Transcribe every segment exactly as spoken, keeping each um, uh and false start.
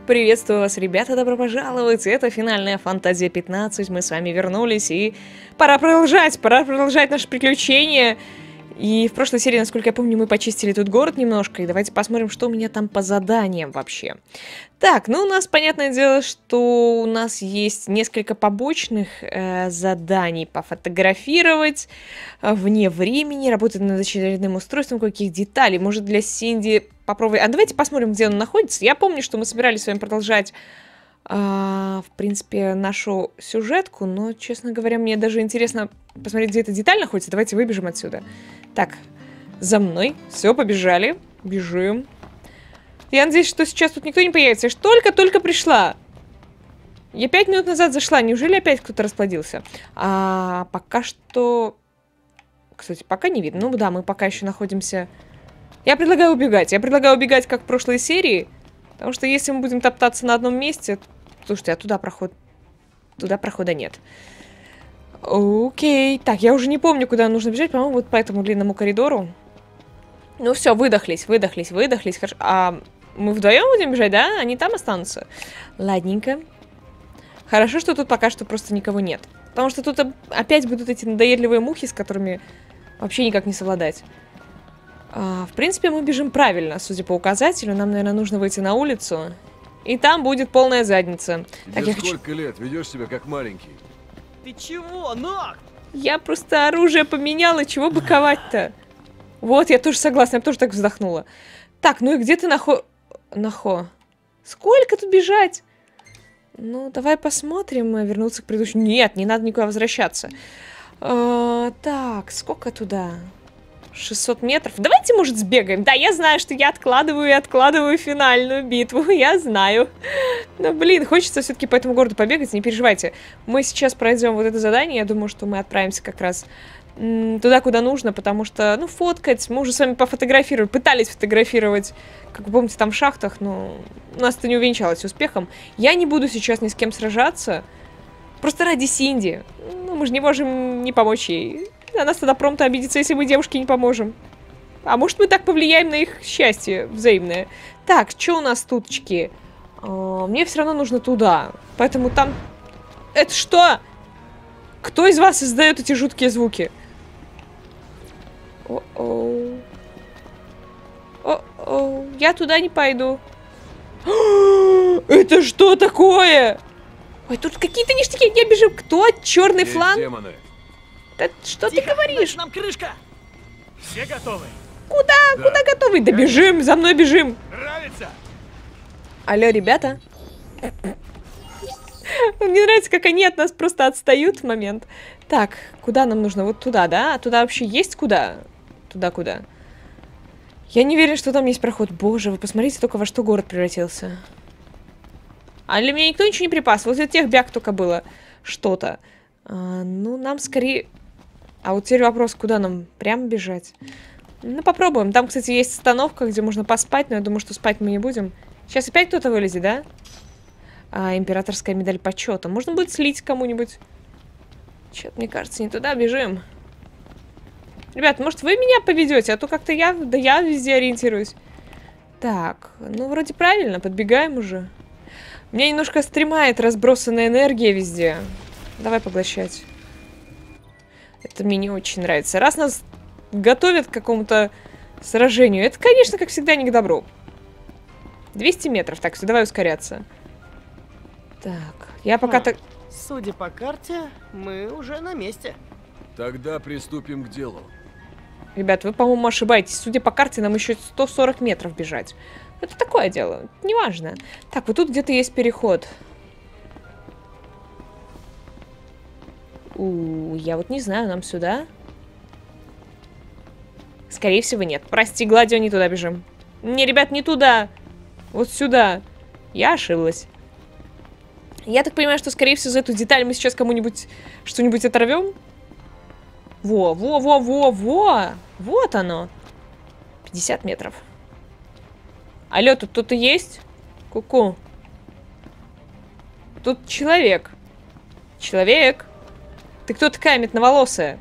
Приветствую вас, ребята, добро пожаловать! Это финальная Фантазия пятнадцать, мы с вами вернулись, и пора продолжать, пора продолжать наши приключения. И в прошлой серии, насколько я помню, мы почистили тут город немножко, и давайте посмотрим, что у меня там по заданиям вообще. Так, ну у нас, понятное дело, что у нас есть несколько побочных э, заданий. Пофотографировать э, вне времени, работать над очередным устройством, каких деталей. Может, для Синди попробовать... А давайте посмотрим, где он находится. Я помню, что мы собирались с вами продолжать, э, в принципе, нашу сюжетку, но, честно говоря, мне даже интересно посмотреть, где эта деталь находится. Давайте выбежим отсюда. Так, за мной. Все, побежали. Бежим. Я надеюсь, что сейчас тут никто не появится. Я ж только-только пришла. Я пять минут назад зашла. Неужели опять кто-то расплодился? А пока что... Кстати, пока не видно. Ну да, мы пока еще находимся... Я предлагаю убегать. Я предлагаю убегать, как в прошлой серии. Потому что если мы будем топтаться на одном месте... Слушайте, а туда проход... Туда прохода нет. Окей. Так, я уже не помню, куда нужно бежать. По-моему, вот по этому длинному коридору. Ну все, выдохлись, выдохлись, выдохлись. Хорошо. А мы вдвоем будем бежать, да? Они там останутся? Ладненько. Хорошо, что тут пока что просто никого нет. Потому что тут опять будут эти надоедливые мухи, с которыми вообще никак не совладать. А, в принципе, мы бежим правильно, судя по указателю. Нам, наверное, нужно выйти на улицу. И там будет полная задница. Так, я сколько хочу... лет? Ведешь себя как маленький. Ты чего, Нок? Я просто оружие поменяла, чего быковать-то? Вот, я тоже согласна, я тоже так вздохнула. Так, ну и где ты нахо... Нахо? Сколько тут бежать? Ну, давай посмотрим, вернуться к предыдущему. Нет, не надо никуда возвращаться. А, так, сколько туда? шестьсот метров. Давайте, может, сбегаем. Да, я знаю, что я откладываю и откладываю финальную битву. Я знаю. Но, блин, хочется все-таки по этому городу побегать. Не переживайте. Мы сейчас пройдем вот это задание. Я думаю, что мы отправимся как раз туда, куда нужно, потому что, ну, фоткать. Мы уже с вами пофотографировали. Пытались фотографировать, как вы помните, там в шахтах, но у нас это не увенчалось успехом. Я не буду сейчас ни с кем сражаться. Просто ради Синди. Ну, мы же не можем не помочь ей. А нас тогда промто обидится, если мы девушке не поможем. А может, мы так повлияем на их счастье взаимное. Так, что у нас туточки? А, мне все равно нужно туда. Поэтому там... Это что? Кто из вас издает эти жуткие звуки? О-оу. О-оу. Я туда не пойду. Это что такое? Ой, тут какие-то ништяки. Я бежу. Кто? Черный фланг? Демоны. Да что Тихо, ты говоришь? нам крышка. Все готовы? Куда? Да. Куда готовы? Да бежим, за мной бежим. Нравится? Алло, ребята. Мне нравится, как они от нас просто отстают в момент. Так, куда нам нужно? Вот туда, да? А туда вообще есть куда? Туда куда? Я не уверен, что там есть проход. Боже, вы посмотрите только, во что город превратился. А для меня никто ничего не припас. Вот для тех бяг только было что-то. А, ну, нам скорее... А вот теперь вопрос, куда нам? Прямо бежать? Ну, попробуем. Там, кстати, есть остановка, где можно поспать, но я думаю, что спать мы не будем. Сейчас опять кто-то вылезет, да? А, императорская медаль почета. Можно будет слить кому-нибудь. Че-то, мне кажется, не туда бежим. Ребят, может, вы меня поведете? А то как-то я... Да я везде ориентируюсь. Так, ну, вроде правильно. Подбегаем уже. Меня немножко стремает разбросанная энергия везде. Давай поглощать. Это мне не очень нравится. Раз нас готовят к какому-то сражению, это, конечно, как всегда, не к добру. двести метров. Так, все, давай ускоряться. Так, я пока А, так... Судя по карте, мы уже на месте. Тогда приступим к делу. Ребят, вы, по-моему, ошибаетесь. Судя по карте, нам еще сто сорок метров бежать. Это такое дело. Неважно. Так, вот тут где-то есть переход. У, я вот не знаю, нам сюда? Скорее всего, нет. Прости, Гладио, не туда бежим. Не, ребят, не туда. Вот сюда. Я ошиблась. Я так понимаю, что, скорее всего, за эту деталь мы сейчас кому-нибудь что-нибудь оторвем. Во, во, во, во, во. Вот оно. пятьдесят метров. Алло, тут кто-то есть? Ку-ку. Тут человек. Человек. Ты кто такая метноволосая?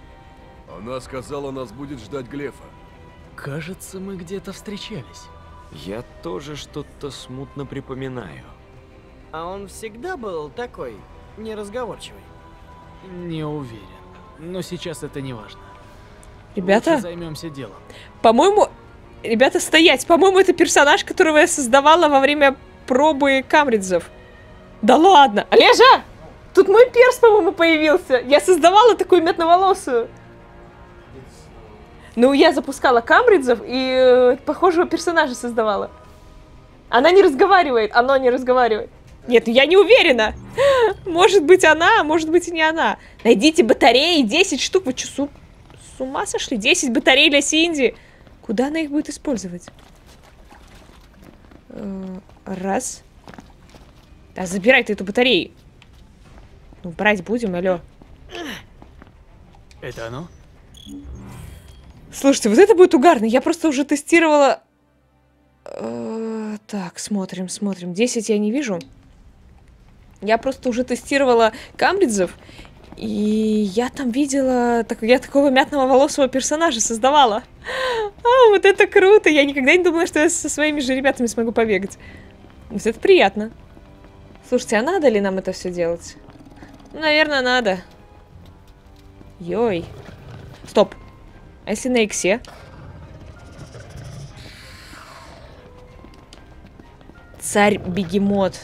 Она сказала, нас будет ждать Глефа. Кажется, мы где-то встречались. Я тоже что-то смутно припоминаю. А он всегда был такой неразговорчивый. Не уверен. Но сейчас это не важно. Ребята, Займемся делом. по-моему... Ребята, стоять! По-моему, это персонаж, которого я создавала во время пробы камридзов. Да ладно! Олежа! Тут мой перс, по-моему, появился. Я создавала такую метноволосую. Ну, я запускала камридзов и э, похожего персонажа создавала. Она не разговаривает, оно не разговаривает. Нет, я не уверена. Может быть она, а может быть и не она. Найдите батареи, десять штук. Вы что, с, с ума сошли? десять батарей для Синди. Куда она их будет использовать? Раз. Да, забирай ты эту батарею. Ну, брать будем, алло. Это оно? Слушайте, вот это будет угарно. Я просто уже тестировала... Э, так, смотрим, смотрим. десять я не вижу. Я просто уже тестировала камридзов. И я там видела... Так, я такого мятного волосого персонажа создавала. А, вот это круто. Я никогда не думала, что я со своими же ребятами смогу побегать. Вот это приятно. Слушайте, а надо ли нам это все делать? Ну, наверное, надо. Йой. Стоп. А если на иксе? Царь-бегемот.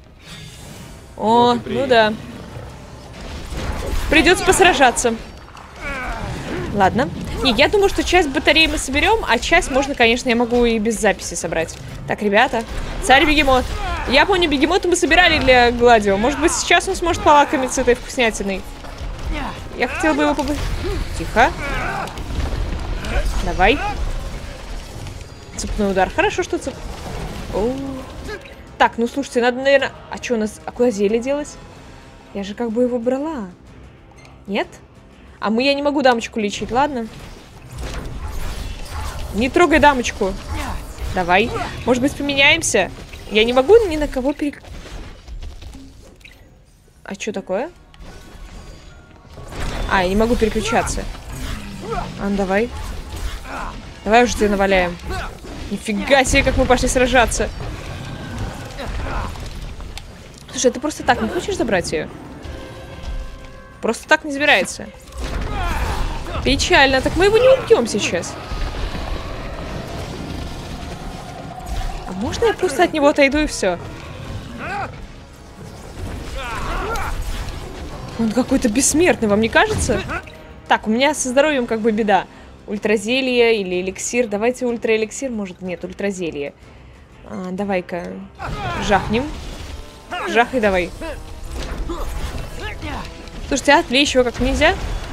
О, Вот и ну да. Придется посражаться. Ладно. Не, я думаю, что часть батареи мы соберем, а часть можно, конечно, я могу и без записи собрать. Так, ребята. Царь-бегемот. Я помню, бегемота мы собирали для Гладио. Может быть, сейчас он сможет полакомиться этой вкуснятиной. Я хотела бы его побыть. Тихо. Давай. Цепной удар. Хорошо, что цеп... О. Так, ну слушайте, надо, наверное... А что у нас... А куда зелье делось? Я же как бы его брала. Нет? А мы... Я не могу дамочку лечить, ладно? Не трогай дамочку. Давай. Может быть, поменяемся? Я не могу ни на кого перек... А что такое? А, я не могу переключаться. А, ну давай. Давай уже тебя наваляем. Нифига себе, как мы пошли сражаться. Слушай, ты просто так не хочешь забрать ее? Просто так не забирается. Печально. Так мы его не убьем сейчас. А можно я просто от него отойду и все? Он какой-то бессмертный, вам не кажется? Так, у меня со здоровьем как бы беда. Ультразелье или эликсир. Давайте ультраэликсир, может? Нет, ультразелье. А, давай-ка жахнем. Жахай давай. Слушайте, а отвлечь его как нельзя?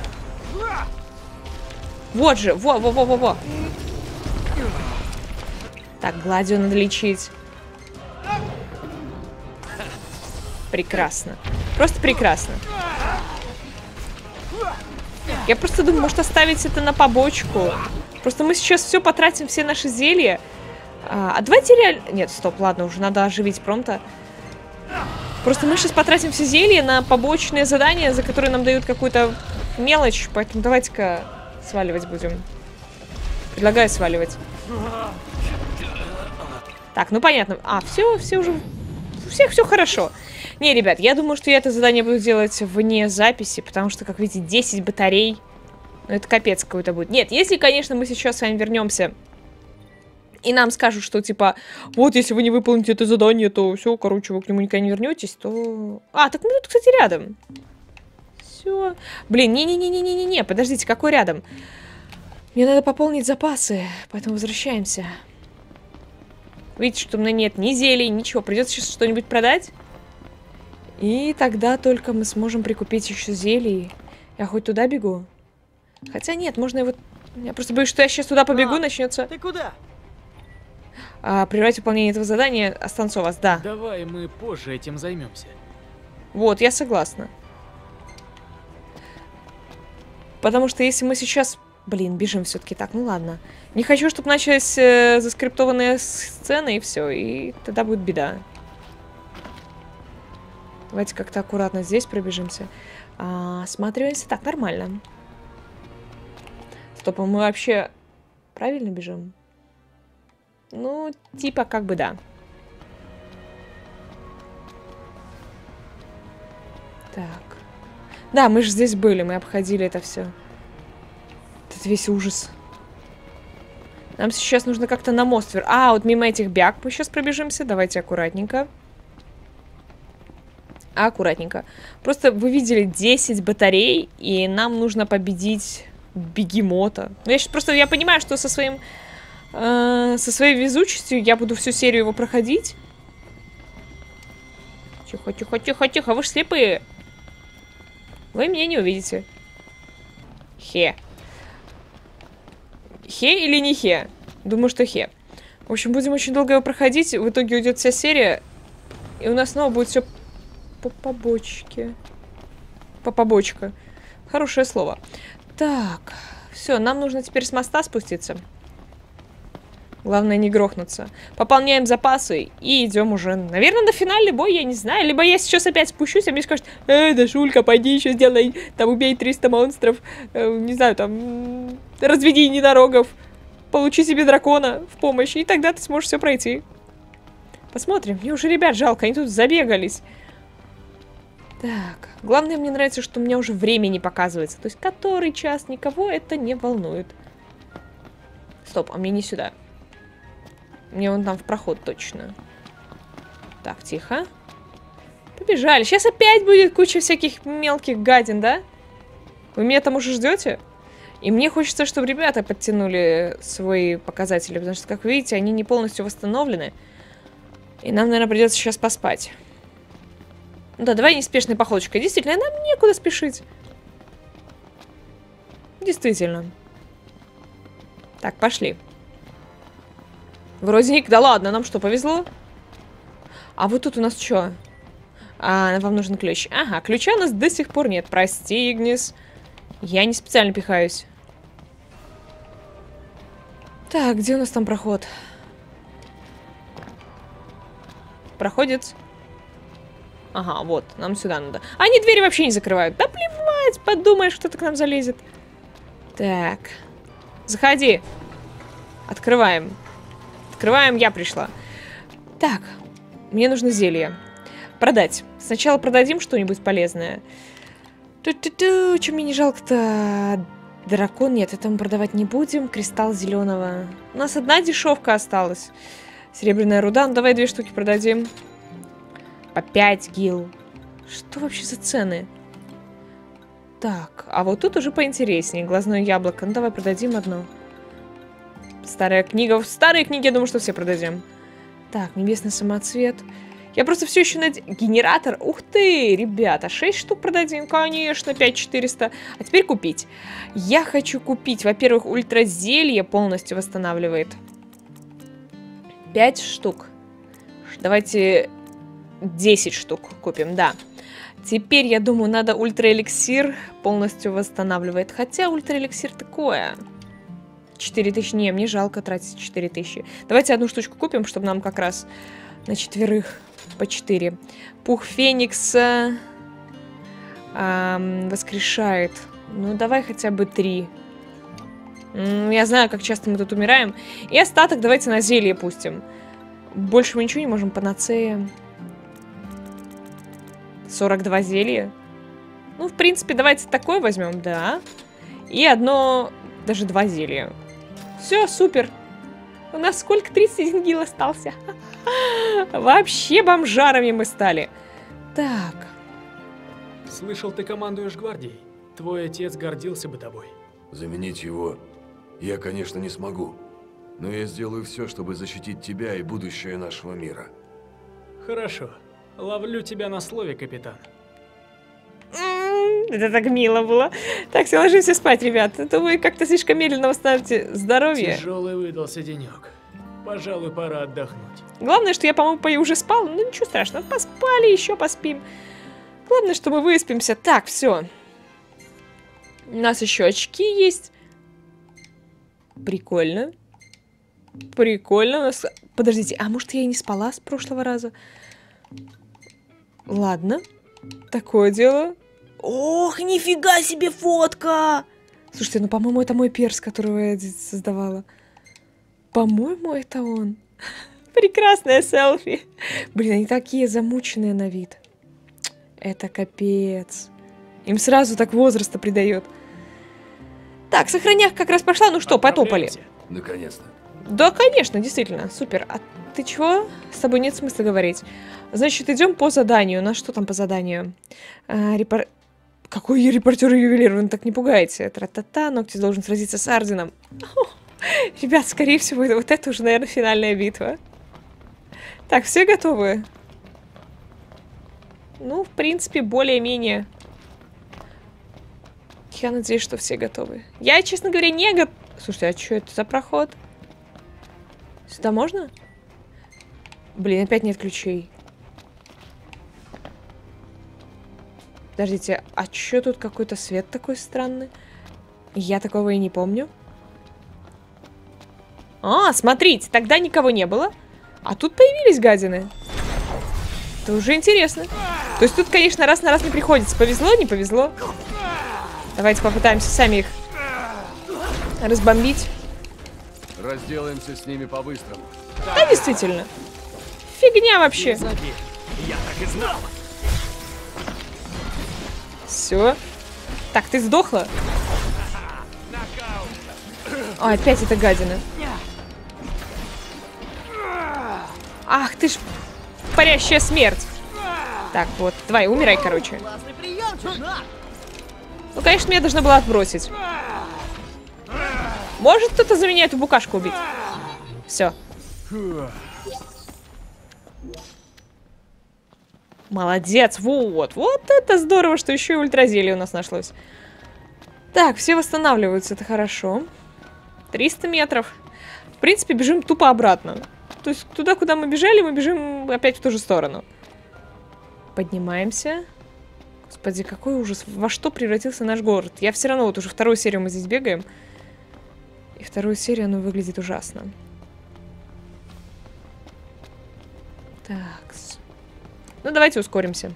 Вот же, во-во-во-во-во. Так, Гладио надо лечить. Прекрасно. Просто прекрасно. Я просто думаю, может оставить это на побочку. Просто мы сейчас все потратим, все наши зелья. А, а давайте реально... Нет, стоп, ладно, уже надо оживить промто. Просто мы сейчас потратим все зелья на побочные задания, за которые нам дают какую-то мелочь. Поэтому давайте-ка сваливать будем. Предлагаю сваливать. Так, ну понятно. А, все, все уже... У всех все хорошо. Не, ребят, я думаю, что я это задание буду делать вне записи, потому что, как видите, десять батарей. Ну, это капец какой-то будет. Нет, если, конечно, мы сейчас с вами вернемся и нам скажут, что, типа, вот, если вы не выполните это задание, то все, короче, вы к нему никогда не вернетесь, то... А, так мы тут, кстати, рядом. Все. Блин, не-не-не-не-не-не, подождите, какой рядом? Мне надо пополнить запасы, поэтому возвращаемся. Видите, что у меня нет ни зелий, ничего. Придется сейчас что-нибудь продать. И тогда только мы сможем прикупить еще зелий. Я хоть туда бегу? Хотя нет, можно его... Я просто боюсь, что я сейчас туда побегу, а, начнется... Ты куда? А, прервать выполнение этого задания. Останутся у вас, да. Давай мы позже этим займемся. Вот, я согласна. Потому что если мы сейчас... Блин, бежим все-таки так, ну ладно. Не хочу, чтобы начались э, заскриптованные сцены, и все, и тогда будет беда. Давайте как-то аккуратно здесь пробежимся. А, осматриваемся. Так, нормально. Стоп, а мы вообще правильно бежим? Ну, типа, как бы да. Так. Да, мы же здесь были, мы обходили это все. Это весь ужас. Нам сейчас нужно как-то на мост вер... А, вот мимо этих бяг мы сейчас пробежимся. Давайте аккуратненько. Аккуратненько. Просто вы видели десять батарей, и нам нужно победить бегемота. Ну, я сейчас просто, я понимаю, что со своим... Э, со своей везучестью я буду всю серию его проходить. Тихо, тихо, тихо, тихо, вы же слепые. Вы меня не увидите. Хе. Хе или не хе? Думаю, что хе. В общем, будем очень долго его проходить. В итоге уйдет вся серия. И у нас снова будет все по побочке. По побочка. Хорошее слово. Так. Все, нам нужно теперь с моста спуститься. Главное не грохнуться. Пополняем запасы и идем уже, наверное, на финальный бой, я не знаю. Либо я сейчас опять спущусь, а мне скажут: э, Дашулька, пойди еще сделай, там убей триста монстров, э, не знаю, там, разведи единорогов, получи себе дракона в помощь, и тогда ты сможешь все пройти. Посмотрим. Мне уже ребят жалко, они тут забегались. Так, главное, мне нравится, что у меня уже время не показывается. То есть, который час, никого это не волнует. Стоп, а мне не сюда. Мне вон там в проход точно. Так, тихо. Побежали. Сейчас опять будет куча всяких мелких гадин, да? Вы меня там уже ждете? И мне хочется, чтобы ребята подтянули свои показатели, потому что, как вы видите, они не полностью восстановлены. И нам, наверное, придется сейчас поспать. Ну да, давай неспешной походочкой. Действительно, нам некуда спешить. Действительно. Так, пошли. Вроде ник, да ладно, нам что, повезло? А вот тут у нас что? А, вам нужен ключ. Ага, ключа у нас до сих пор нет. Прости, Игнис. Я не специально пихаюсь. Так, где у нас там проход? Проходит. Ага, вот, нам сюда надо. Они двери вообще не закрывают. Да плевать, подумаешь, кто-то к нам залезет. Так. Заходи. Открываем. Открываем, я пришла. Так, мне нужно зелье. Продать. Сначала продадим что-нибудь полезное. Ту-ту-ту, что мне не жалко-то? Дракон, нет, это мы продавать не будем. Кристалл зеленого. У нас одна дешевка осталась. Серебряная руда, ну давай две штуки продадим. По пять гил. Что вообще за цены? Так, а вот тут уже поинтереснее. Глазное яблоко, ну давай продадим одно. Старая книга. Старые книги, я думаю, что все продадим. Так, небесный самоцвет. Я просто все еще над... Генератор. Ух ты, ребята. шесть штук продадим. Конечно, пять тысяч четыреста. А теперь купить. Я хочу купить. Во-первых, ультразелье полностью восстанавливает. пять штук. Давайте десять штук купим, да. Теперь, я думаю, надо ультраэликсир. Полностью восстанавливает. Хотя ультраэликсир такое... четыре тысячи. Не, мне жалко тратить четыре тысячи. Давайте одну штучку купим, чтобы нам как раз на четверых по четыре. Пух Феникса эм, воскрешает. Ну, давай хотя бы три. М-м, я знаю, как часто мы тут умираем. И остаток давайте на зелье пустим. Больше мы ничего не можем. Панацея. сорок два зелья. Ну, в принципе, давайте такое возьмем, да. И одно, даже два зелья. Все, супер. У нас сколько? тридцать один гил остался. Вообще бомжарами мы стали. Так. Слышал, ты командуешь гвардией. Твой отец гордился бы тобой. Заменить его я, конечно, не смогу. Но я сделаю все, чтобы защитить тебя и будущее нашего мира. Хорошо. Ловлю тебя на слове, капитан. Это так мило было. Так, все, ложимся спать, ребят. Это вы как-то слишком медленно восстанавливаете здоровье. Тяжелый выдался денек. Пожалуй, пора отдохнуть. Главное, что я, по-моему, уже спал. Ну, ничего страшного. Поспали, еще поспим. Главное, что мы выспимся. Так, все. У нас еще очки есть. Прикольно. Прикольно. У нас... Подождите, а может, я и не спала с прошлого раза? Ладно. Такое дело. Ох, нифига себе фотка! Слушайте, ну, по-моему, это мой перс, которого я создавала. По-моему, это он. Прекрасная селфи. Блин, они такие замученные на вид. Это капец. Им сразу так возраста придает. Так, сохранях как раз пошла. Ну что, потопали. Наконец-то. Да, конечно, действительно. Супер. А ты чего? С тобой нет смысла говорить. Значит, идем по заданию. У нас что там по заданию? А, репор... Какой я репортер-ювелир? Вы так не пугаете. Тра-та-та. Ногти должен сразиться с Арденом. Ребят, скорее всего, вот это уже, наверное, финальная битва. Так, все готовы? Ну, в принципе, более-менее. Я надеюсь, что все готовы. Я, честно говоря, не готова. Слушайте, а что это за проход? Сюда можно? Блин, опять нет ключей. Подождите, а что тут какой-то свет такой странный? Я такого и не помню. А, смотрите, тогда никого не было. А тут появились гадины. Это уже интересно. То есть тут, конечно, раз на раз не приходится. Повезло, не повезло. Давайте попытаемся сами их разбомбить. Разделаемся с ними по-быстрому. Да, действительно. Фигня вообще. Я так и знал. Все. Так, ты сдохла? А, опять это гадина. Ах, ты ж парящая смерть. Так, вот, давай, умирай, короче. Классный прием, чувак! Ну, конечно, меня должна была отбросить. Может кто-то за меня эту букашку убить? Все. Молодец, вот. Вот это здорово, что еще и ультразелье у нас нашлось. Так, все восстанавливаются, это хорошо. триста метров. В принципе, бежим тупо обратно. То есть туда, куда мы бежали, мы бежим опять в ту же сторону. Поднимаемся. Господи, какой ужас. Во что превратился наш город? Я все равно, вот уже вторую серию мы здесь бегаем. И вторую серию, она выглядит ужасно. Так. Ну, давайте ускоримся.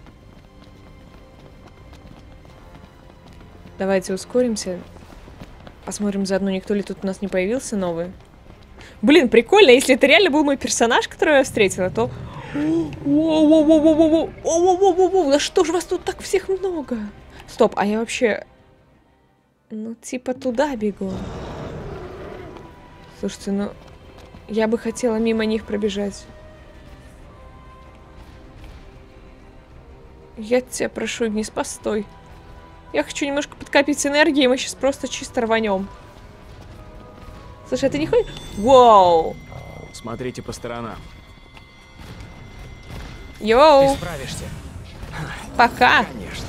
Давайте ускоримся. Посмотрим заодно, никто ли тут у нас не появился новый. Блин, прикольно, если это реально был мой персонаж, которого я встретила, то... Воу-воу-воу-воу-воу-воу-воу-воу-воу, да что ж вас тут так всех много? Стоп, а я вообще... Ну, типа туда бегу. Слушайте, ну... Я бы хотела мимо них пробежать. Я тебя прошу, Игнис, постой. Я хочу немножко подкопить энергии, и мы сейчас просто чисто рванем. Слушай, а ты не ходишь? Вау! Смотрите по сторонам. Йоу! Ты справишься. Пока! Конечно.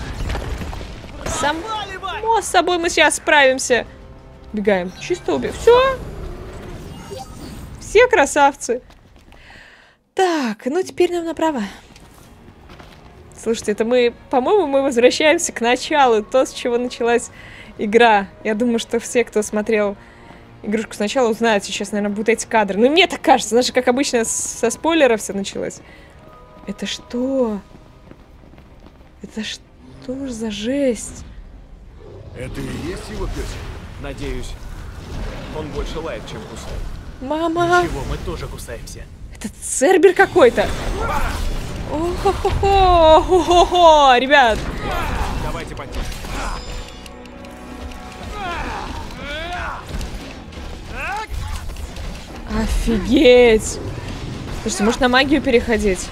Само собой мы сейчас справимся. Бегаем. Чисто убей. Все. Все красавцы. Так, ну теперь нам направо. Слушайте, это мы, по-моему, мы возвращаемся к началу. То, с чего началась игра. Я думаю, что все, кто смотрел игрушку сначала, узнают сейчас, наверное, будут эти кадры. Но мне так кажется. Знаешь, как обычно со спойлеров все началось. Это что? Это что ж за жесть? Это и есть его песик? Надеюсь, он больше лает, чем кусает. Мама! Чего, мы тоже кусаемся. Это Цербер какой-то! О-хо-хо-хо! Ребят! Давайте потише. Офигеть! Слушайте, может на магию переходить?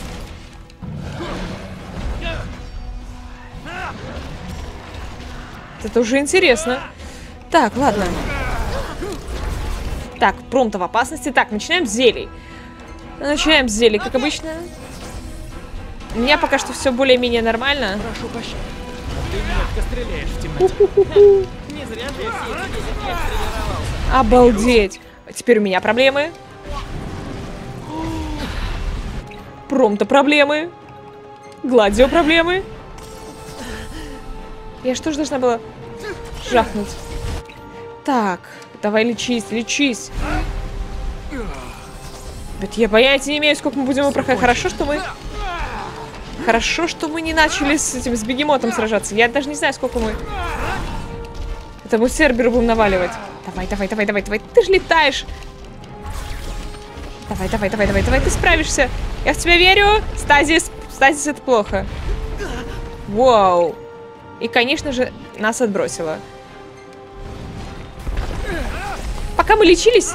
Это уже интересно. Так, ладно. Так, Промто в опасности. Так, начинаем с зелий. Начинаем с зелий, как обычно. У меня пока что все более-менее нормально. Прошу пощады. Ты метко стреляешь в темноте. Не зря же я все эти десять лет тренировался. Обалдеть. А теперь у меня проблемы. Промто проблемы. Гладио проблемы. Я что же должна была жахнуть? Так, давай лечись, лечись. Ведь я понятия не имею, сколько мы будем его проходить. Хорошо, что мы... Хорошо, что мы не начали с этим, с бегемотом сражаться. Я даже не знаю, сколько мы... Это мы Церберу будем наваливать. Давай, давай, давай, давай, давай. Ты же летаешь. Давай, давай, давай, давай, давай, ты справишься. Я в тебя верю. Стазис. Стазис — это плохо. Вау. И, конечно же, нас отбросило. Пока мы лечились...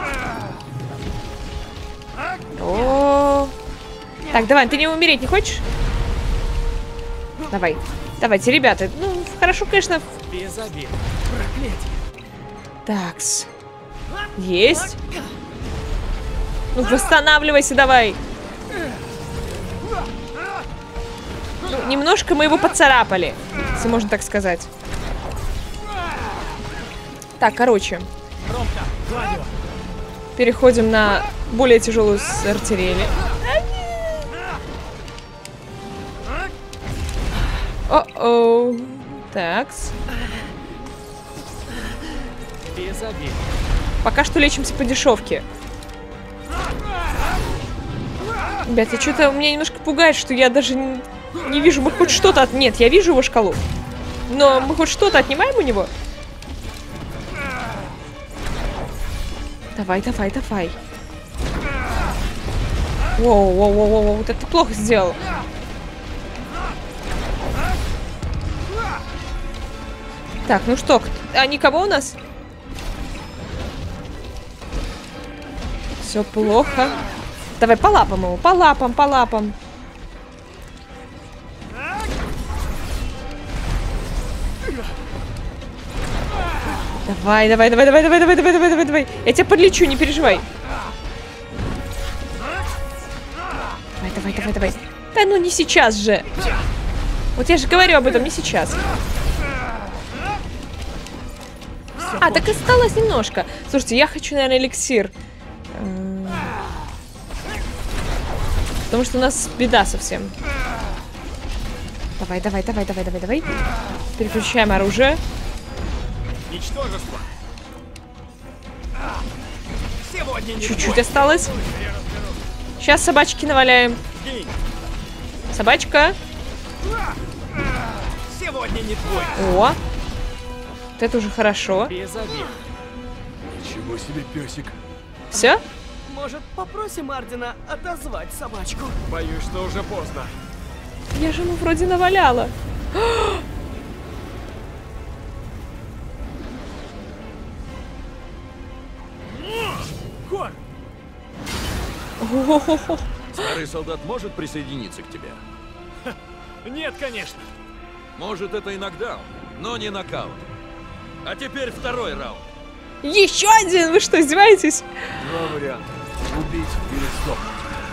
О, так, давай, ты не умереть не хочешь? Давай, давайте, ребята. Ну, хорошо, конечно. Без обид. Проклятие. Такс. Есть. Ну, восстанавливайся, давай. Ну, немножко мы его поцарапали, если можно так сказать. Так, короче. Переходим на более тяжелую с артиллерии. О-оу. Такс. Без обид. Пока что лечимся по дешевке. Ребята, что-то меня немножко пугает, что я даже не, не вижу. Мы хоть что-то от... Нет, я вижу его шкалу. Но мы хоть что-то отнимаем у него? Давай, давай, давай. Воу, воу, воу, воу, вот это ты плохо сделал. Так, ну что, а никого у нас? Все плохо. Давай по лапам его, по лапам, по лапам. Давай, давай, давай, давай, давай, давай, давай, давай, давай, давай. Я тебя подлечу, не переживай. Давай, давай, давай, давай. Да ну не сейчас же. Вот я же говорю об этом, не сейчас. А, так осталось немножко. Слушайте, я хочу, наверное, эликсир. Потому что у нас беда совсем. Давай, давай, давай, давай, давай, давай. Переключаем оружие. Ничтожество. Чуть-чуть осталось. Сейчас собачки наваляем. Собачка. Сегодня не твой. О, вот это уже хорошо. Без обид. Ничего себе, песик. Все? Может, попросим Ардена отозвать собачку? Боюсь, что уже поздно. Я же ему вроде наваляла. Хор! О-хо-хо-хо. Старый солдат может присоединиться к тебе? Нет, конечно. Может, это и нокдаун, но не нокаут. А теперь второй раунд. Еще один! Вы что, издеваетесь? Два варианта. Убить или сдохнуть.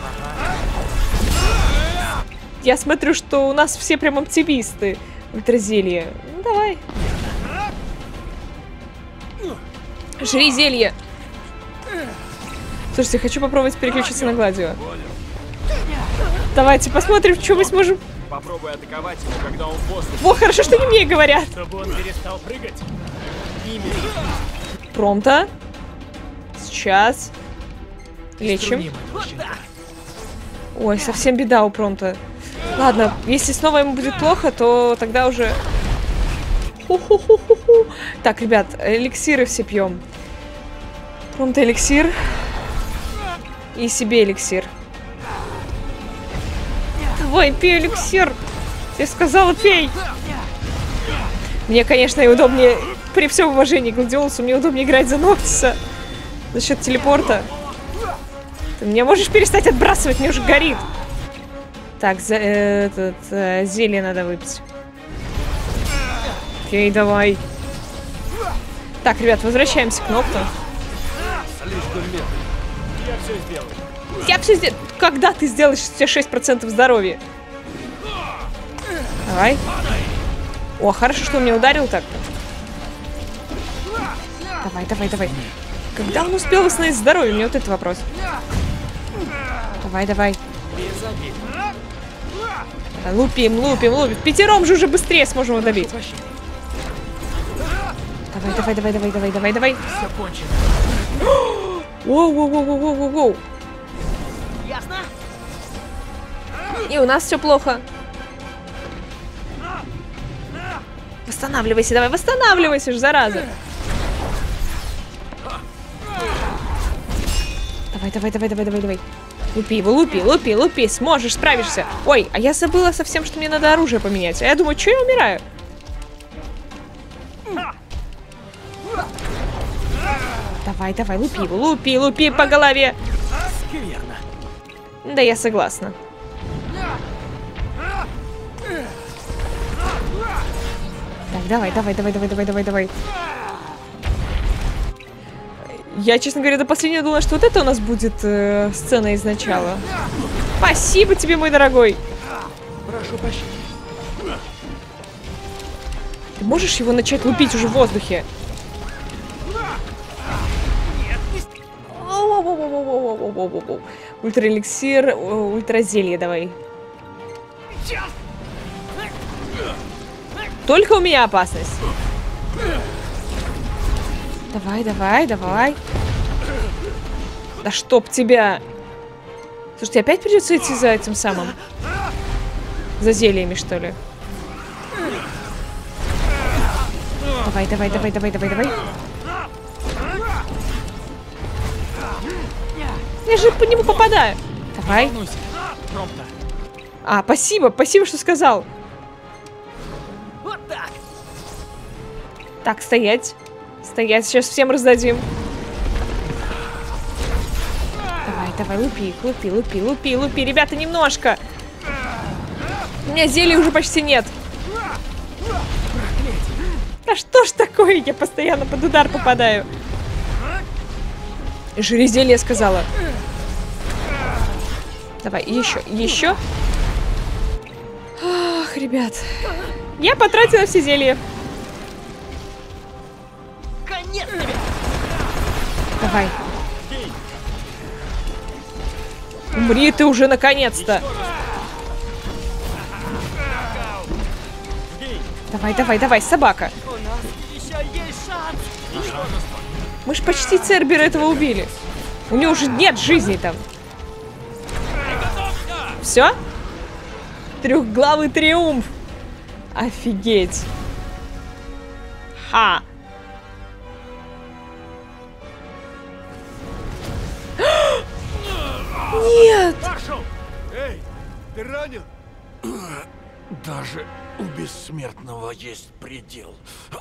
Я смотрю, что у нас все прям оптимисты. Ультразелье. Ну, давай. Жри зелье. Слушайте, хочу попробовать переключиться на Гладио. Давайте посмотрим, что мы сможем. Попробуй атаковать его, когда он в воздухе. Во, хорошо, что не мне говорят. Чтобы он перестал прыгать. Ими. Промто. Сейчас. Лечим. Ой, совсем беда у Промта. Ладно, если снова ему будет плохо, то тогда уже... Ху-ху-ху-ху-ху. Так, ребят, эликсиры все пьем. Промто эликсир. И себе эликсир. Давай, пей эликсир. Я сказала, пей. Мне, конечно, и удобнее, при всем уважении к Гладиолусу, мне удобнее играть за Ноктиса. За счет телепорта. Ты меня можешь перестать отбрасывать? Мне уже горит. Так, за, э, этот, э, зелье надо выпить. Окей, давай. Так, ребят, возвращаемся к Нокту. Я все сделаю. Я все сделаю. Когда ты сделаешь, у тебя шесть процентов здоровья? Давай. О, хорошо, что он меня ударил так-то. Давай, давай, давай. Когда он успел восстановить здоровье? Мне вот это вопрос. Давай, давай. Лупим, лупим, лупим. Пятером же уже быстрее сможем его добить. Давай, давай, давай, давай, давай, давай, давай. Все кончено. Воу, воу, воу, воу, воу, воу. Ясно? И у нас все плохо. Восстанавливайся, давай, восстанавливайся ж, зараза. Давай, Давай, давай, давай, давай, давай, давай. Лупи его, лупи, лупи, лупи. Сможешь, справишься. Ой, а я забыла совсем, что мне надо оружие поменять. А я думаю, что я умираю? Давай, давай, лупи его, лупи, лупи по голове. Скверно. Да, я согласна. Так, давай, давай, давай, давай, давай, давай, давай. Я, честно говоря, до последнего думала, что вот это у нас будет э, сцена из начала. Спасибо тебе, мой дорогой. Прошу прощения. Ты можешь его начать лупить уже в воздухе? Воу-воу-воу-воу-воу-воу-воу-воу-воу. Ультраэликсир, ультразелье давай. Только у меня опасность. Давай, давай, давай. Да чтоб тебя. Слушайте, опять придется идти за этим самым. За зельями, что ли? Давай, давай, давай, давай, давай, давай. Я же по нему попадаю. Давай. А, спасибо, спасибо, что сказал. Вот так. Так, стоять. Стоять, сейчас всем раздадим. Давай, давай, лупи, лупи, лупи, лупи, лупи. Ребята, немножко. У меня зелья уже почти нет. Да что ж такое? Я постоянно под удар попадаю. Жри зелье, сказала. Давай, еще, еще. Ах, ребят. Я потратила все зелья. Конец тебе. Давай. Умри ты уже наконец-то. Давай, давай, давай, собака. У нас еще есть шанс. Мы ж почти Цербера этого убили. У него уже нет жизни там. Все? Трехглавый триумф. Офигеть. Ха. Нет. Эй, ты ранен? Даже у бессмертного есть предел.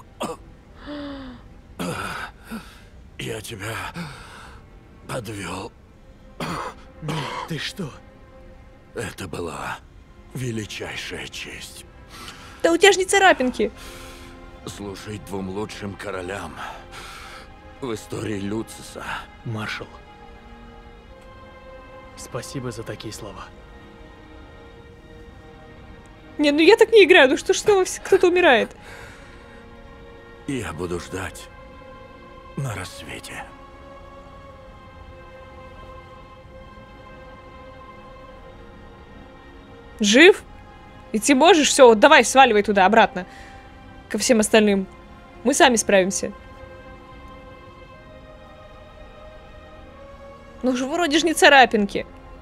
Я тебя подвел. Ты что? Это была величайшая честь. Да у тебя же не царапинки. Служить двум лучшим королям в истории Люциса. Маршал. Спасибо за такие слова. Не, ну я так не играю. Ну что ж снова кто-то умирает? Я буду ждать на рассвете. Жив? Идти можешь? Все, вот давай, сваливай туда, обратно. Ко всем остальным. Мы сами справимся. Ну же, вроде же не царапинки.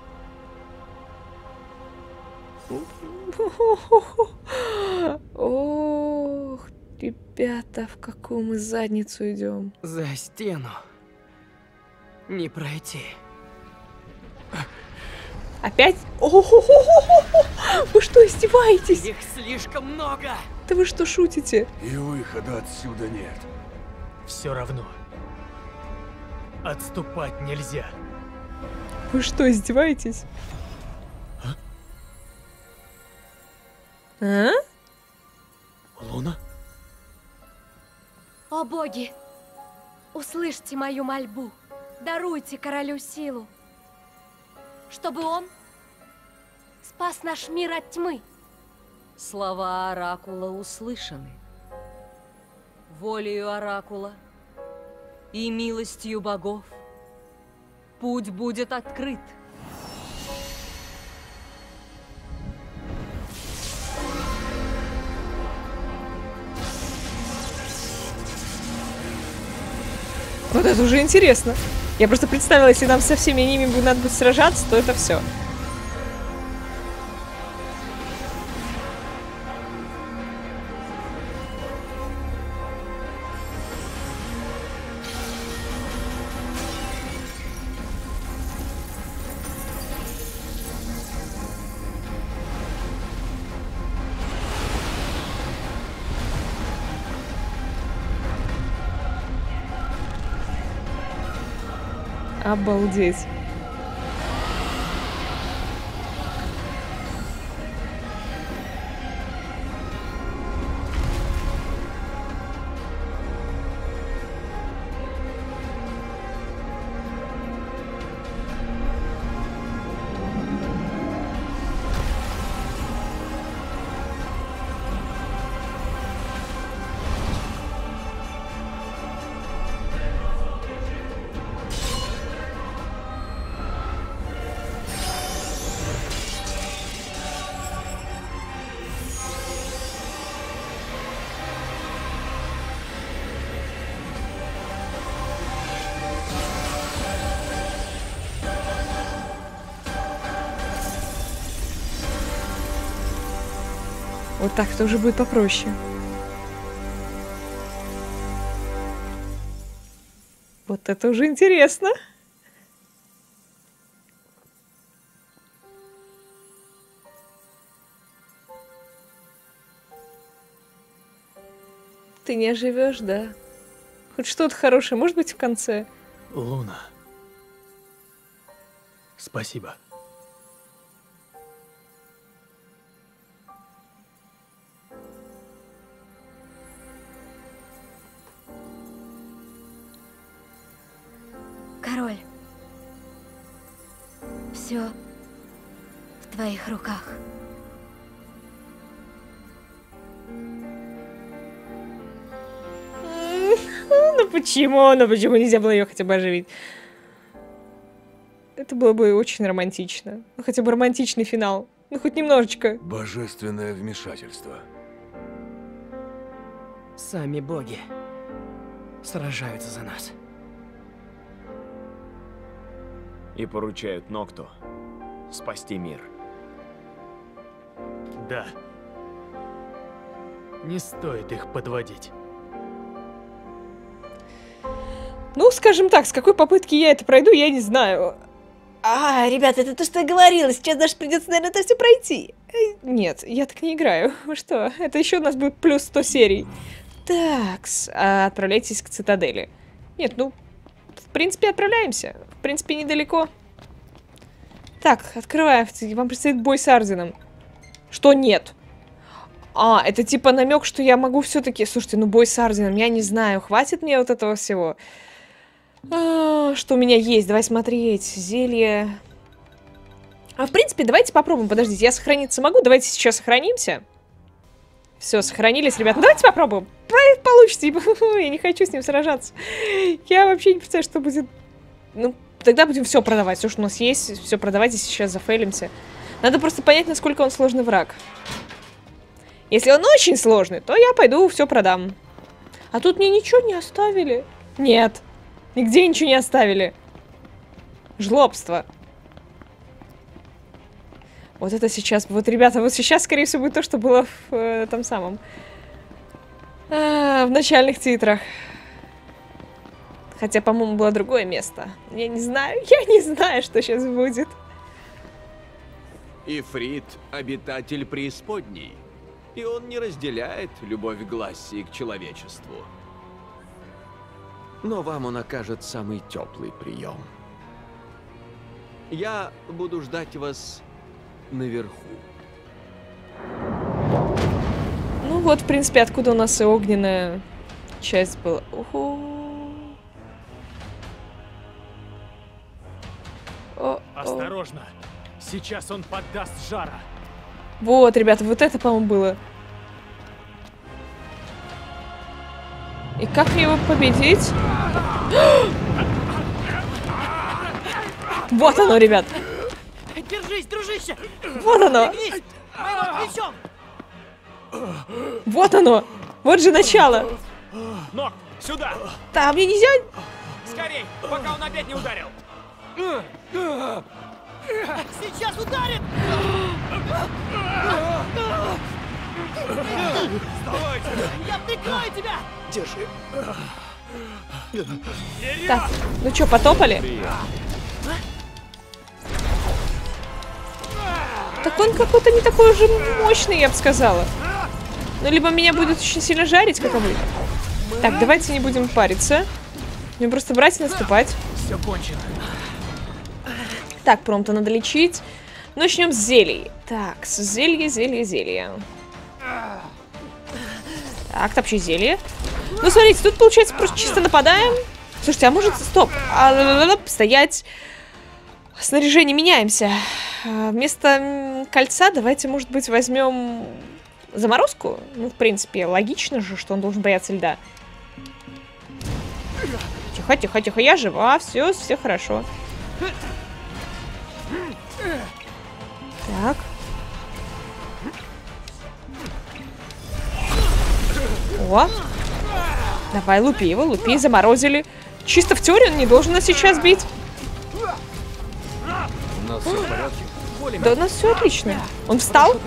Ох, ребята, в какую мы задницу идем. За стену. Не пройти. Опять? О-хо-хо-хо-хо! Вы что, издеваетесь? Их слишком много. Да вы что, шутите? И выхода отсюда нет. Все равно. Отступать нельзя. Вы что, издеваетесь? А? Луна? О боги, услышьте мою мольбу, даруйте королю силу, чтобы он спас наш мир от тьмы. Слова Оракула услышаны. Волею Оракула и милостью богов путь будет открыт. Вот это уже интересно. Я просто представила, если нам со всеми ними надо будет сражаться, то это все. Обалдеть. Вот так это уже будет попроще. Вот это уже интересно. Ты не оживешь, да? Хоть что-то хорошее, может быть, в конце? Луна. Спасибо. Король, все в твоих руках. Ну почему? Ну почему нельзя было ее хотя бы оживить? Это было бы очень романтично. Ну хотя бы романтичный финал. Ну хоть немножечко. Божественное вмешательство. Сами боги сражаются за нас. И поручают Нокту спасти мир. Да. Не стоит их подводить. Ну, скажем так, с какой попытки я это пройду, я не знаю. А, ребята, это то, что я говорила. Сейчас даже придется, наверное, это все пройти. Нет, я так не играю. Вы что? Это еще у нас будет плюс сто серий. Так, а отправляйтесь к цитадели. Нет, ну, в принципе, отправляемся. В принципе, недалеко. Так, открываем. Вам предстоит бой с Ардином. Что нет? А, это типа намек, что я могу все-таки... Слушайте, ну бой с Ардином, я не знаю, хватит мне вот этого всего. А, что у меня есть? Давай смотреть. Зелье. А в принципе, давайте попробуем. Подождите, я сохраниться могу? Давайте сейчас сохранимся. Все, сохранились, ребят. Ну, давайте попробуем. Получится. Я не хочу с ним сражаться. Я вообще не представляю, что будет. Ну, тогда будем все продавать. Все, что у нас есть, все продавать, и сейчас зафейлимся. Надо просто понять, насколько он сложный враг. Если он очень сложный, то я пойду все продам. А тут мне ничего не оставили. Нет. Нигде ничего не оставили. Жлобство. Вот это сейчас... Вот, ребята, вот сейчас, скорее всего, будет то, что было в э, том самом... А, в начальных титрах. Хотя, по-моему, было другое место. Я не знаю. Я не знаю, что сейчас будет. Ифрит — обитатель преисподней. И он не разделяет любовь Глассии к человечеству. Но вам он окажет самый теплый прием. Я буду ждать вас наверху. Ну вот, в принципе, откуда у нас и огненная часть была. Уху. О, Осторожно! Сейчас он поддаст жара. Вот, ребята, вот это, по-моему, было. И как мне его победить? Вот оно, ребят. Держись, дружище! Вот оно. Пригнись! Мы его отвлечем! Вот оно. Вот же начало. Нок, сюда! Да, мне нельзя. Скорей, пока он опять не ударил! Сейчас ударит! Вставайте! Я прикрою тебя! Так, ну что, потопали? Так он какой-то не такой уже мощный, я бы сказала. Ну, либо меня будет очень сильно жарить, как обычно. Так, давайте не будем париться. Будем просто брать и наступать. Все кончено. Так, промто надо лечить. Начнем с зелий. Так, с зелья, зелье, зелье. Так, топчи зелье. Ну, смотрите, тут, получается, просто чисто нападаем. Слушайте, а может... Стоп. А, стоять. Снаряжение меняемся. Вместо кольца давайте, может быть, возьмем заморозку. Ну, в принципе, логично же, что он должен бояться льда. Тихо, тихо, тихо. Я жива. Все, все хорошо. Так. О. Давай, лупи его, лупи. Заморозили. Чисто в теории он не должен нас сейчас бить. У нас все в порядке? Да у нас все отлично. Он встал?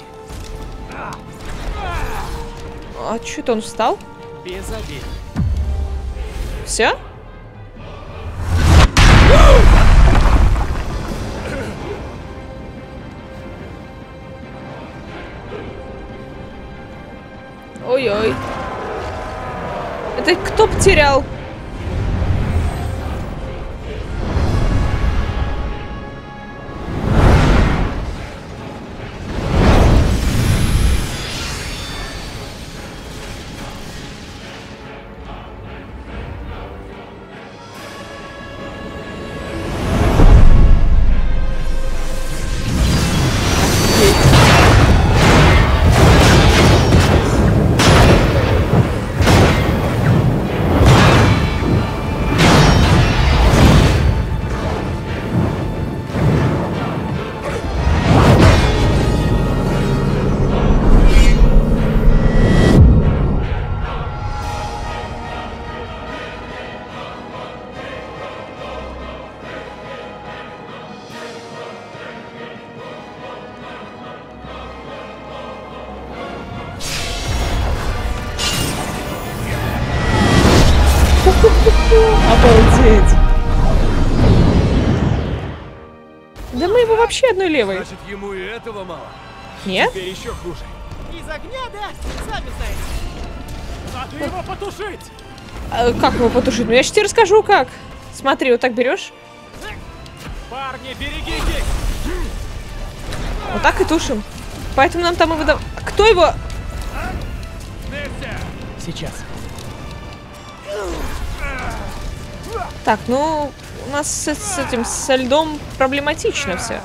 А что это он встал? Без обид. Все? Ой-ой. Это кто потерял? Обалдеть. Да мы его вообще одной левой. Значит, ему и этого мало. Нет? Теперь еще хуже. Из огня, да? Сами знаете. Надо его потушить! А как его потушить? Ну я же тебе расскажу как. Смотри, вот так берешь. Парни, берегитесь! Вот так и тушим. Поэтому нам там и выдав... Кто его? Сейчас. Так, ну... У нас с, с этим, со льдом проблематично все.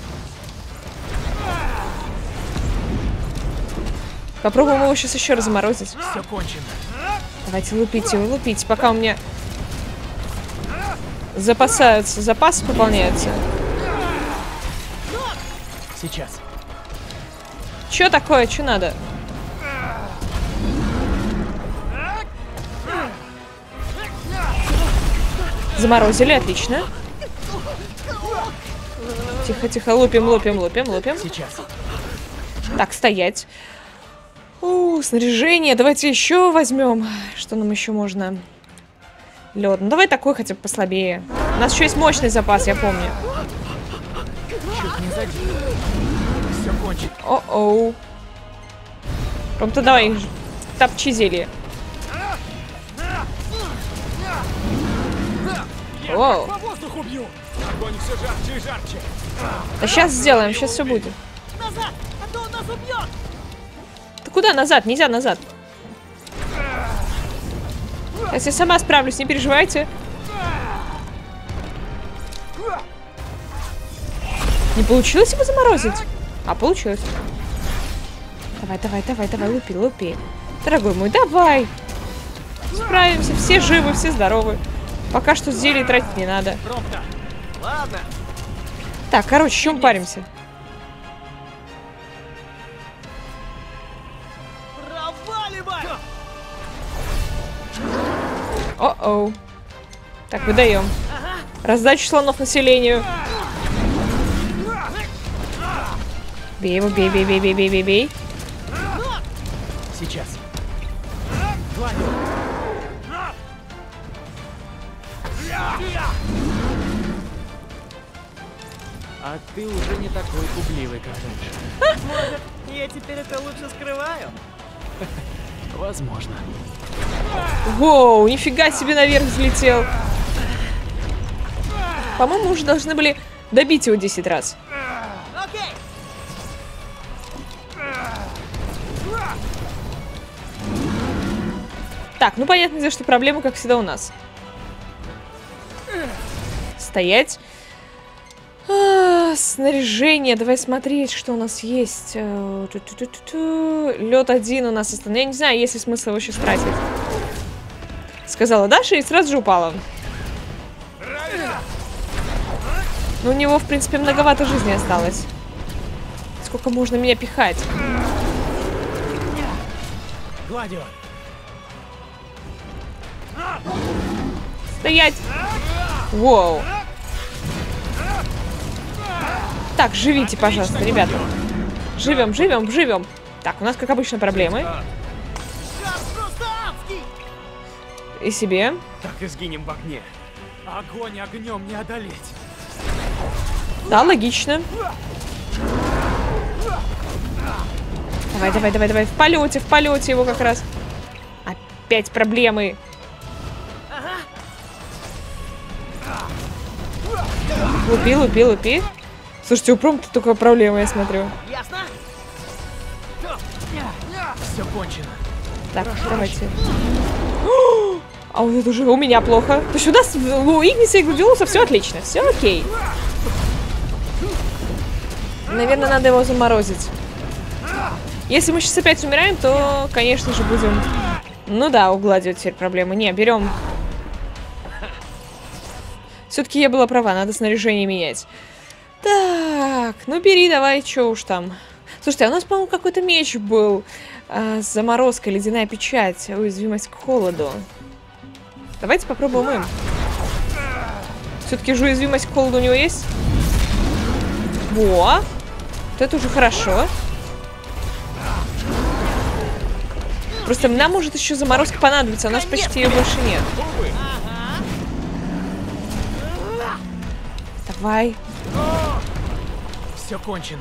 Попробуем его сейчас еще разморозить. Все кончено. Давайте лупите его, лупите, пока у меня запасаются, запасы пополняются. Сейчас. Че такое, че надо? Заморозили, отлично. Тихо, тихо, лупим, лупим, лупим, лупим. Сейчас. Так, стоять. У, снаряжение. Давайте еще возьмем. Что нам еще можно? Лед. Ну давай такой хотя бы послабее. У нас еще есть мощный запас, я помню. Чуть не задел. Все кончено. О-оу. Прям-то давай, топчи зелье. Воу. По воздуху бью! Огонь все жарче и жарче. Да сейчас сделаем, сейчас все будет. Назад, а то он нас убьет. Ты куда назад? Нельзя назад. Сейчас я сама справлюсь, не переживайте. Не получилось его заморозить? А, получилось. Давай, давай, давай, давай, лупи, лупи. Дорогой мой, давай. Справимся, все живы, все здоровы. Пока что зелье тратить не надо. Ладно. Так, короче, чем паримся? Проваливай! О-оу. Так, выдаем. Раздачу слонов населению. Бей его, бей, бей, бей, бей, бей, бей, бей. Сейчас. А ты уже не такой пугливый, как раньше. Может, я теперь это лучше скрываю? Возможно. Воу, нифига себе наверх взлетел. По-моему, уже должны были добить его десять раз. Так, ну понятно, дело, что проблема, как всегда, у нас. Стоять. А, снаряжение. Давай смотреть, что у нас есть. Лед один у нас остался. Я не знаю, есть ли смысл его сейчас тратить. Сказала Даша и сразу же упала. Ну, у него, в принципе, многовато жизни осталось. Сколько можно меня пихать? Гладио. Стоять! Воу. Так, живите, пожалуйста, ребята. Живем, живем, живем. Так, у нас, как обычно, проблемы. И себе. Так и сгинем в огне. Огонь огнем не одолеть. Да, логично. Давай, давай, давай, давай. В полете, в полете его как раз. Опять проблемы. Лупи, лупи, лупи. Слушайте, у Пром-то только проблема, я смотрю. Ясно? Все кончено. Так, давайте. А вот это уже у меня плохо. То есть у нас у Игниса и Гладиолуса все отлично, все окей. Наверное, надо его заморозить. Если мы сейчас опять умираем, то, конечно же, будем... Ну да, у Гладио теперь проблемы. Не, берем... Все-таки я была права, надо снаряжение менять. Так, ну бери, давай, что уж там. Слушайте, а у нас, по-моему, какой-то меч был. А, с заморозкой, ледяная печать, уязвимость к холоду. Давайте попробуем им. Все-таки же уязвимость к холоду у него есть. Во! Вот это уже хорошо. Просто нам может еще заморозка понадобиться, а у нас почти ее больше нет. Давай. Все кончено.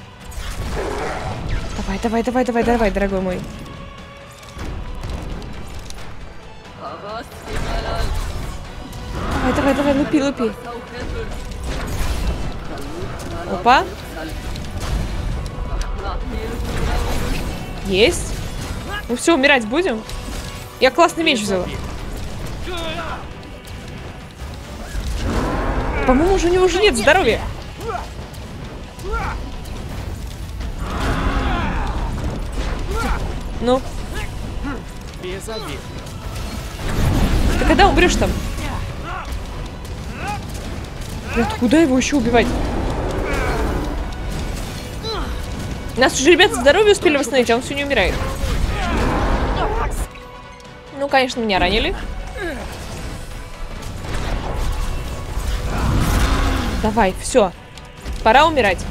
Давай, давай, давай, давай, давай, дорогой мой. Давай, давай, давай, лупи, лупи. Опа. Есть. Ну все, умирать будем? Я классный меч взяла. По-моему, уже у него уже нет здоровья. Ну. Ты когда умрешь там? Блядь, куда его еще убивать? Нас уже ребята здоровье успели восстановить, а он все не умирает. Ну, конечно, меня ранили. Давай, все. Пора умирать.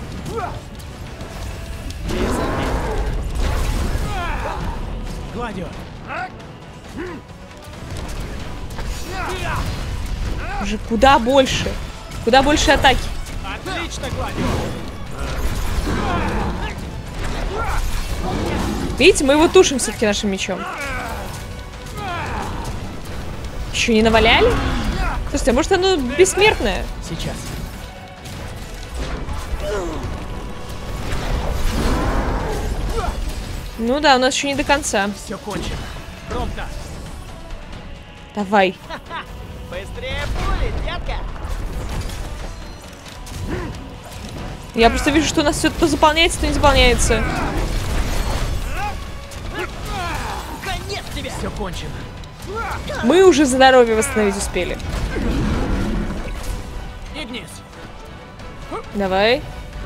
Гладио. Уже куда больше. Куда больше атаки. Отлично, Гладио. Видите, мы его тушим все-таки нашим мечом. Еще не наваляли? Слушайте, а может оно бессмертное? Сейчас. Ну да, у нас еще не до конца. Все кончено. Промка. Давай. Быстрее пули, детка! Я просто вижу, что у нас все то заполняется, то не заполняется. Конец тебе! Все кончено. Мы уже здоровье восстановить успели. Игнис. Давай.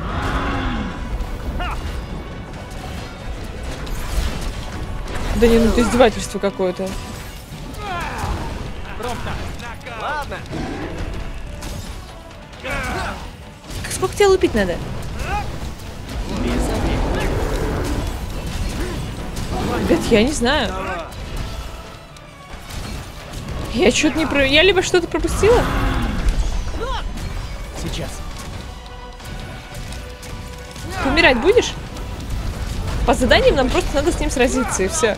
Да не, ну это издевательство какое-то. Ладно. Сколько тебя лупить надо? Ребят, я не знаю. Я что-то не про... Я либо что-то пропустила. Сейчас. Ты умирать будешь? По заданиям нам просто надо с ним сразиться, и все.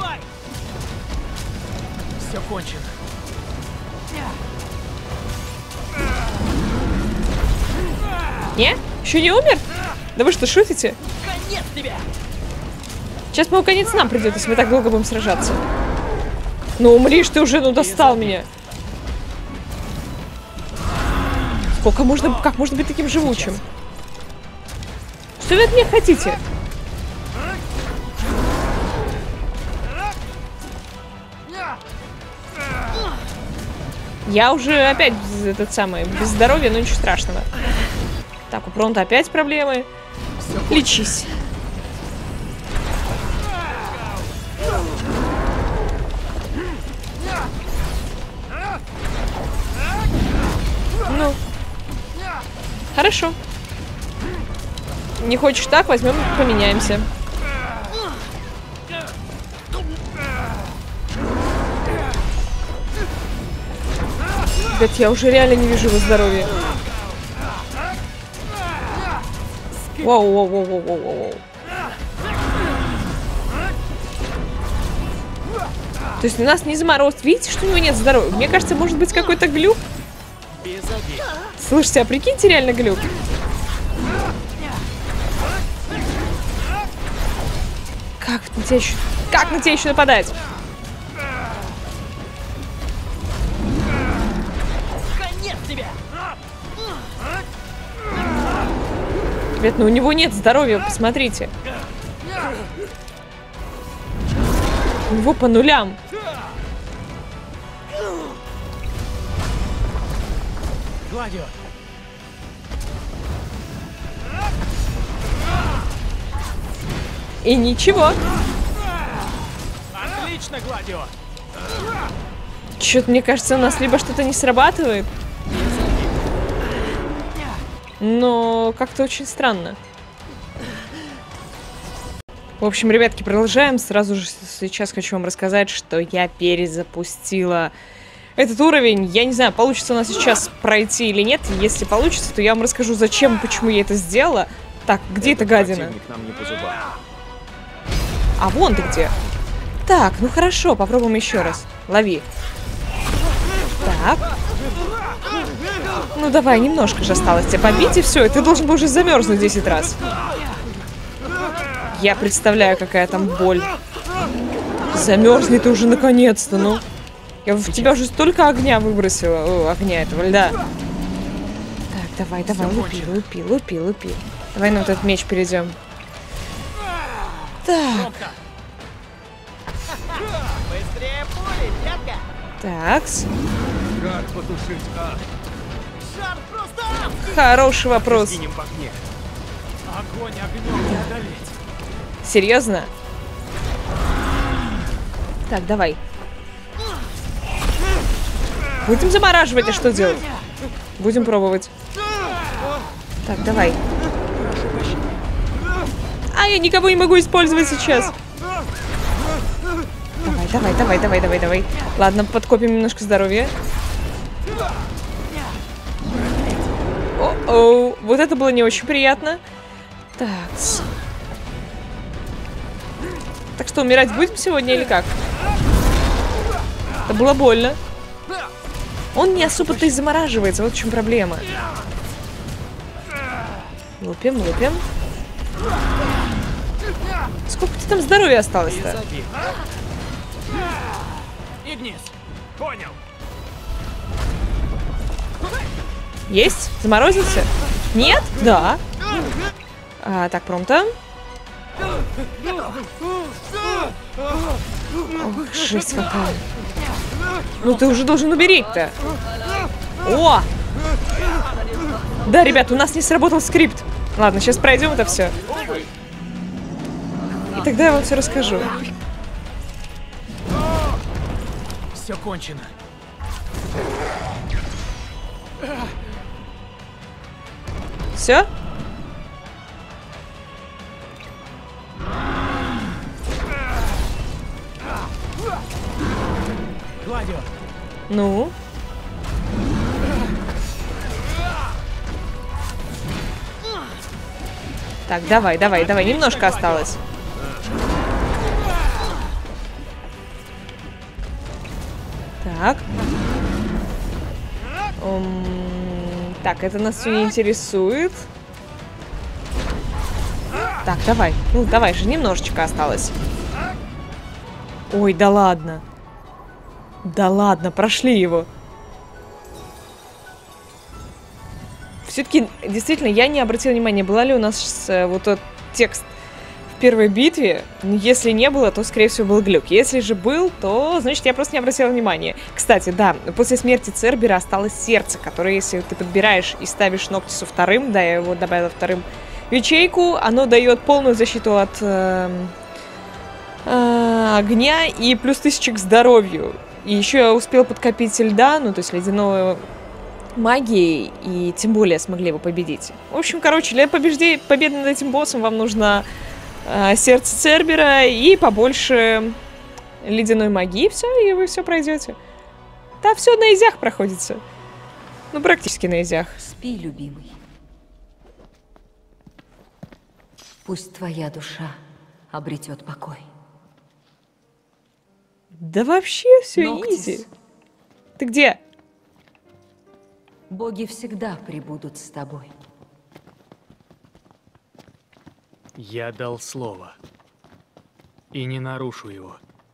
Все кончено. Не? Еще не умер? Да вы что, шутите? Конец тебе! Сейчас, по-моему, конец нам придет, если мы так долго будем сражаться. Ну умришь ты уже, ну достал меня. Сколько можно, как можно быть таким живучим? Что вы от меня хотите? Я уже опять этот самый, без здоровья, но ничего страшного. Так, у Пронта опять проблемы. Лечись. Ну. Хорошо. Не хочешь так, возьмем, поменяемся. Блять, я уже реально не вижу его здоровья. Воу, воу, воу, воу, воу, воу. То есть у нас не замороз. Видите, что у него нет здоровья? Мне кажется, может быть какой-то глюк. Слушайте, а прикиньте, реально глюк. Как на тебя еще... Как на тебя еще нападать? Ребят, ну у него нет здоровья, посмотрите. У него по нулям. Гладио. И ничего. Отлично, Гладио. Чё-то, мне кажется, у нас либо что-то не срабатывает. Но как-то очень странно. В общем, ребятки, продолжаем. Сразу же сейчас хочу вам рассказать, что я перезапустила этот уровень. Я не знаю, получится у нас сейчас пройти или нет. Если получится, то я вам расскажу, зачем и почему я это сделала. Так, где эта гадина? А вон ты где. Так, ну хорошо, попробуем еще раз. Лови. Так. Ну давай, немножко же осталось тебя побить, и все, и ты должен был уже замерзнуть десять раз. Я представляю, какая там боль. Замерзни ты уже наконец-то, ну. Я в тебя уже столько огня выбросила. О, огня этого льда. Так, давай, давай, лупи, лупи, лупи, лупи. Давай на вот этот меч перейдем. Так. Быстрее пули, детка! Такс. Как потушить ад? Жар просто! Хороший вопрос. Огонь огнем не одолеть. Серьезно? Так, давай. Будем замораживать, а что делать? Будем пробовать. Так, давай. А, я никого не могу использовать сейчас. Давай, давай, давай, давай, давай, давай. Ладно, подкопим немножко здоровья. О-оу, вот это было не очень приятно. Так. Так что, умирать будем сегодня или как? Это было больно. Он не особо-то и замораживается, вот в чем проблема. Лупим, лупим. Сколько тебе там здоровья осталось-то? Игнис, понял. Есть? Заморозился? Нет? Да. А, так, промто. Ох, жесть какая. Ну ты уже должен умереть-то. О! Да, ребят, у нас не сработал скрипт. Ладно, сейчас пройдем это все. И тогда я вам все расскажу. Все кончено. Все? Гладио. Ну? Так, давай, давай, давай. Немножко осталось. Так. Ум, так, это нас все не интересует. Так, давай. Ну, давай же, немножечко осталось. Ой, да ладно. Да ладно, прошли его. Все-таки, действительно, я не обратила внимания, была ли у нас э, вот тот текст в первой битве. Если не было, то, скорее всего, был глюк. Если же был, то, значит, я просто не обратила внимания. Кстати, да, после смерти Цербера осталось сердце, которое, если ты подбираешь и ставишь Ноктису вторым, да, я его добавила вторым в ячейку, оно дает полную защиту от э, э, огня и плюс тысячу к здоровью. И еще я успел подкопить льда, ну, то есть ледяного магии, и тем более смогли его победить. В общем, короче, для побежде... победы над этим боссом вам нужно э, сердце Цербера и побольше ледяной магии, все, и вы все пройдете. Да, все на изях проходится. Ну, практически на изях. Спи, любимый. Пусть твоя душа обретет покой. Да вообще все изи. Ты где? Боги всегда прибудут с тобой. Я дал слово. И не нарушу его.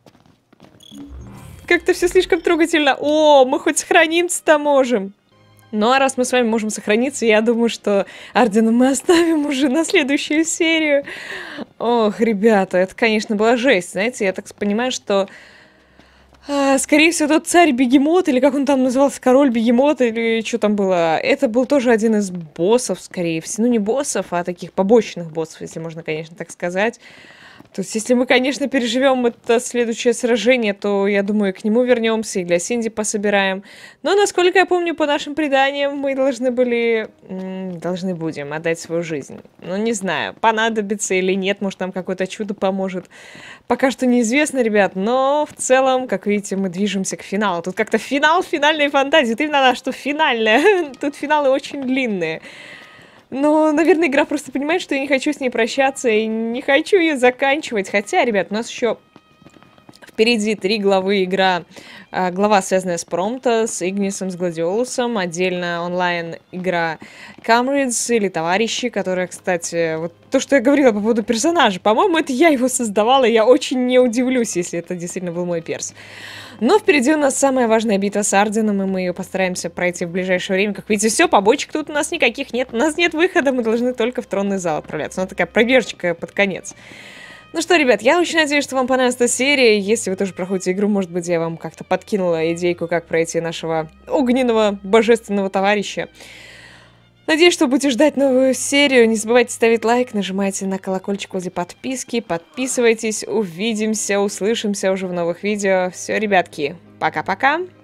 Как-то все слишком трогательно. О, мы хоть сохраниться-то можем. Ну, а раз мы с вами можем сохраниться, я думаю, что Ардена мы оставим уже на следующую серию. Ох, ребята, это, конечно, была жесть. Знаете, я так понимаю, что... А, скорее всего, тот царь-бегемот, или как он там назывался, король-бегемот, или что там было, это был тоже один из боссов, скорее всего. Ну, не боссов, а таких побочных боссов, если можно, конечно, так сказать. То есть, если мы, конечно, переживем это следующее сражение, то, я думаю, к нему вернемся и для Синди пособираем. Но, насколько я помню, по нашим преданиям, мы должны были... Должны будем отдать свою жизнь. Ну, не знаю, понадобится или нет, может, нам какое-то чудо поможет. Пока что неизвестно, ребят, но в целом, как видите, мы движемся к финалу. Тут как-то финал финальной фантазии. Ты именно, что финальная. Тут финалы очень длинные. Но, наверное, игра просто понимает, что я не хочу с ней прощаться и не хочу ее заканчивать. Хотя, ребят, у нас еще впереди три главы игра. Глава, связанная с Промто, с Игнисом, с Гладиолусом. Отдельно онлайн игра Comrades или Товарищи, которая, кстати, вот то, что я говорила по поводу персонажа. По-моему, это я его создавала, и я очень не удивлюсь, если это действительно был мой перс. Но впереди у нас самая важная битва с Арденом, и мы ее постараемся пройти в ближайшее время. Как видите, все, побочек тут у нас никаких нет. У нас нет выхода, мы должны только в тронный зал отправляться. Ну, такая пробежечка под конец. Ну что, ребят, я очень надеюсь, что вам понравилась эта серия. Если вы тоже проходите игру, может быть, я вам как-то подкинула идейку, как пройти нашего огненного божественного товарища. Надеюсь, что будете ждать новую серию. Не забывайте ставить лайк, нажимайте на колокольчик возле подписки, подписывайтесь. Увидимся, услышимся уже в новых видео. Все, ребятки, пока-пока.